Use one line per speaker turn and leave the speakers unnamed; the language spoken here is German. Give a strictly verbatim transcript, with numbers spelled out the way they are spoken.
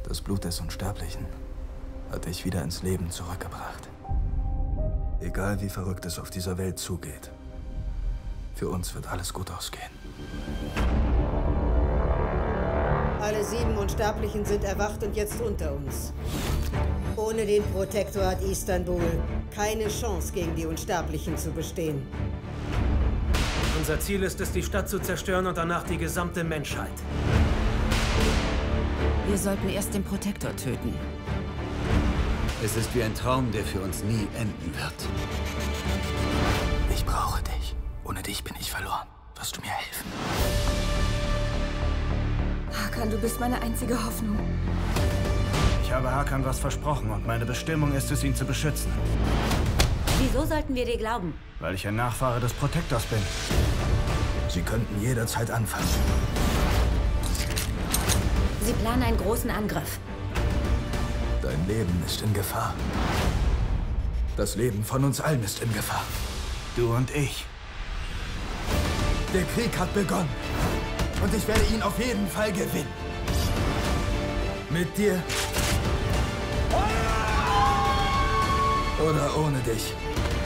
Das Blut des Unsterblichen hat dich wieder ins Leben zurückgebracht. Egal wie verrückt es auf dieser Welt zugeht, für uns wird alles gut ausgehen.
Alle sieben Unsterblichen sind erwacht und jetzt unter uns. Ohne den Protektor hat Istanbul keine Chance, gegen die Unsterblichen zu bestehen.
Unser Ziel ist es, die Stadt zu zerstören und danach die gesamte Menschheit.
Wir sollten erst den Protektor töten.
Es ist wie ein Traum, der für uns nie enden wird.
Ich brauche dich. Ohne dich bin ich verloren. Wirst du mir helfen?
Hakan, du bist meine einzige Hoffnung.
Ich habe Hakan was versprochen und meine Bestimmung ist es, ihn zu beschützen.
Wieso sollten wir dir glauben?
Weil ich ein Nachfahre des Protektors bin.
Sie könnten jederzeit anfangen.
Sie planen einen großen Angriff.
Dein Leben ist in Gefahr. Das Leben von uns allen ist in Gefahr.
Du und ich.
Der Krieg hat begonnen. Und ich werde ihn auf jeden Fall gewinnen. Mit dir. Oder ohne dich.